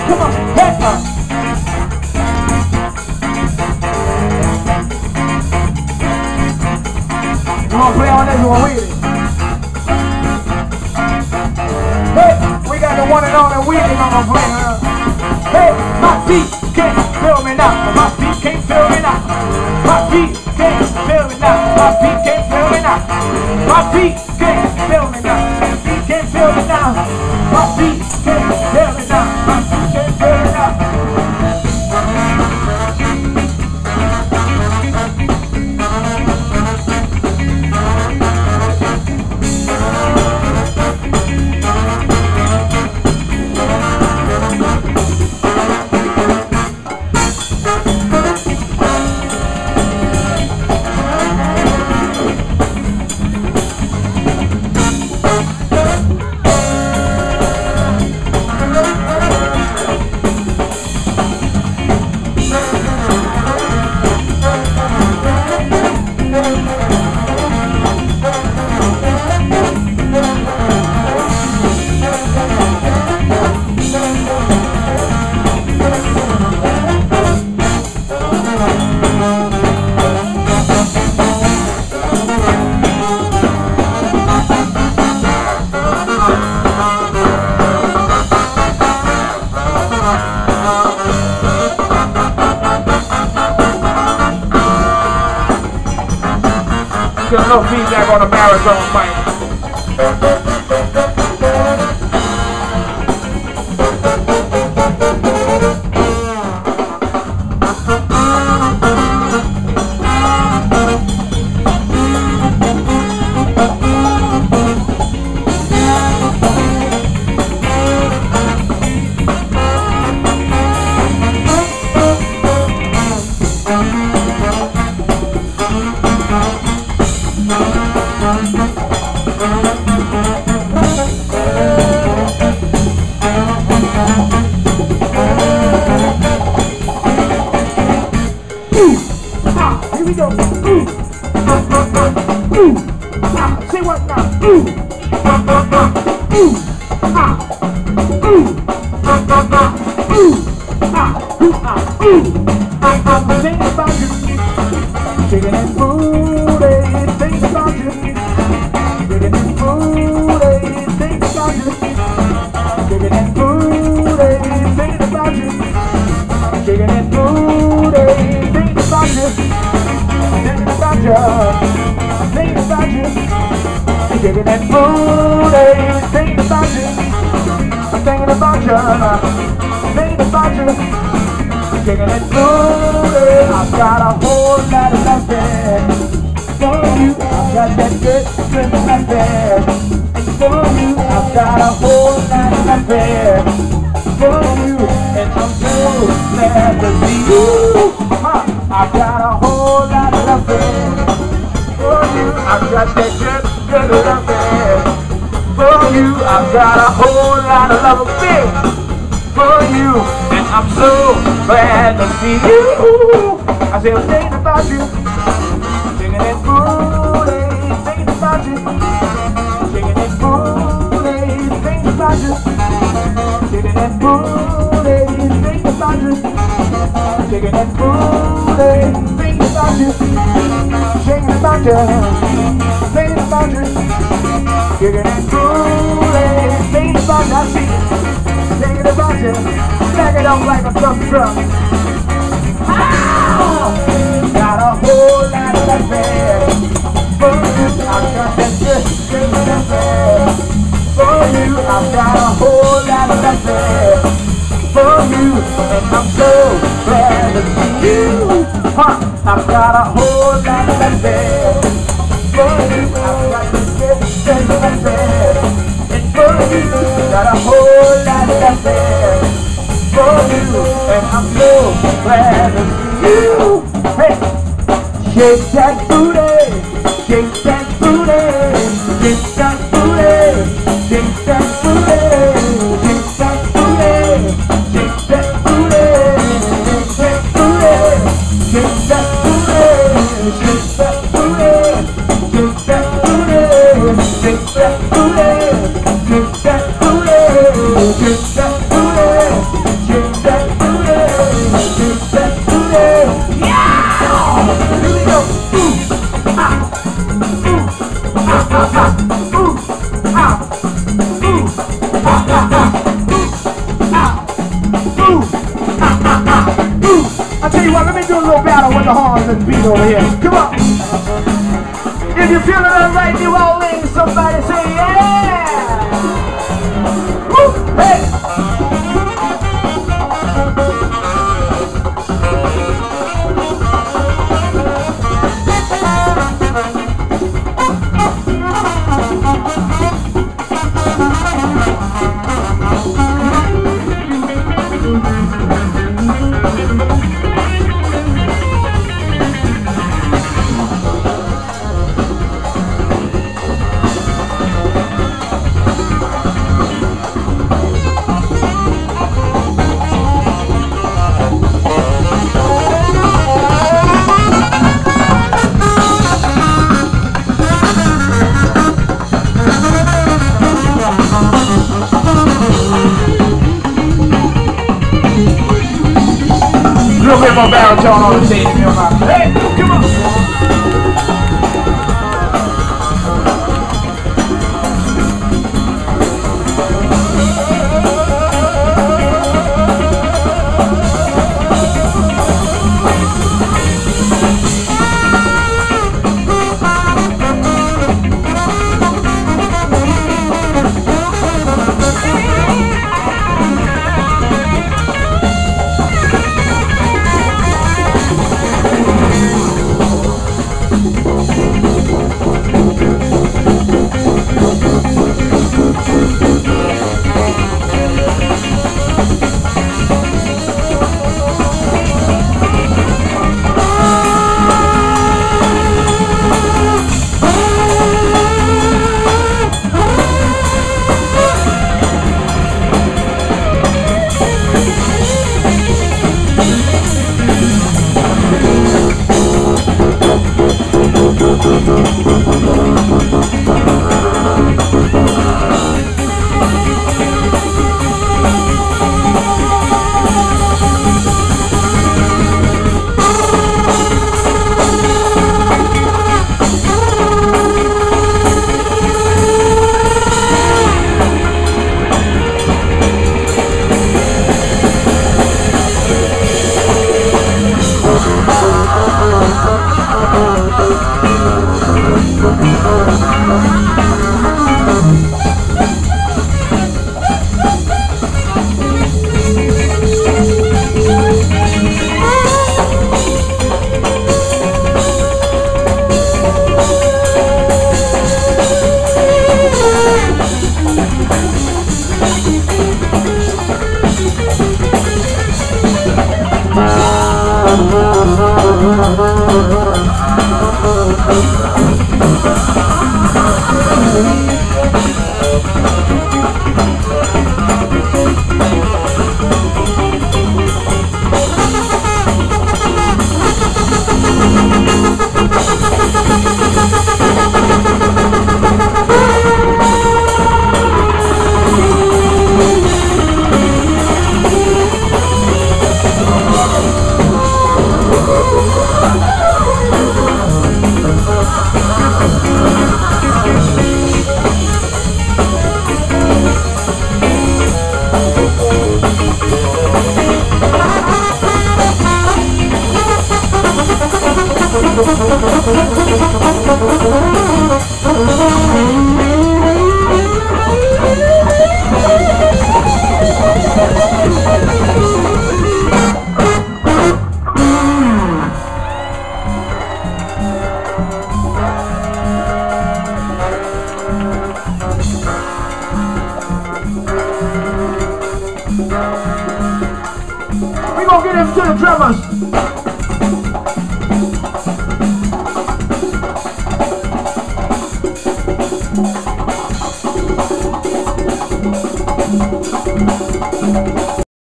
Come on, hey, we're gonna play on this one with it. Hey, we got the one and only Weezy gonna play. Hey, my feet can't feel me now. My feet can't feel me now. My feet can't feel me now. My feet can't feel me now. My feet can't feel me now. My feet can't feel me now. My feet can't feel me now. My feet can't feel me now. There's no feedback on the baritone mic. Here we go. Say what now? Think about you. Chicken and booty. Think about you. Chicken and booty. Think about you. Chicken and booty. Think about you. Chicken and booty. Think about you. Thinking about you. Thinking about you. Chicken and booty. Thinking about you. I'm thinking about you. Thinking about you. Chicken and booty. I've got a whole lot of nothing for you. I've got that good nothing for you. I've got a whole lot of nothing for you, and I'm so glad to see you. I've got a whole lot of nothing for you. I've got that good nothing for you. I've got a whole lot of love for you, and I'm so glad to see you. I say, I'm thinking about you, thinking that booty, thinking about you, thinking that booty, thinking about you, thinking that booty, thinking about you, thinking that booty, thinking about you, thinking about you, thinking about you, thinking that booty, thinking about you. I see you. Thinking about you, back it up like a dump truck. Ow! Got a whole lot of nothing for you. I've got that good nothing for you. I've got a whole lot of nothing for you, and I'm so glad to see you. I've got a whole lot of nothing for you. I've got that good nothing. For you, got a whole lot of nothing for you, and I'm so glad to see you. Hey, shake that booty, shake that booty, shake that booty, shake that booty, shake that booty, shake that booty, shake that booty, shake that booty, shake that booty, shake that booty, shake that booty. Shake that booty, shake that booty, shake on this beat over here. Come on. If you're feeling alright, New Orleans, somebody say yeah. Woo, hey. A little bit more baritone on the stage, if you don't mind. Hey, come on! We're gonna get him to the drummers.